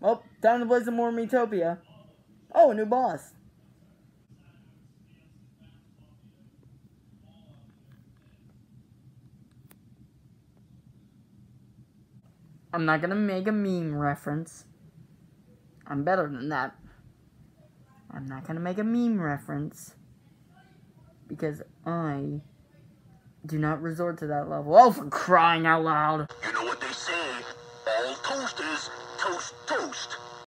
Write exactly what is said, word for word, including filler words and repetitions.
Oh, time to play some more Metopia. Oh, a new boss. I'm not gonna make a meme reference. I'm better than that. I'm not gonna make a meme reference. Because I do not resort to that level. Oh, for crying out loud. You know what they say, all toasters toast toast.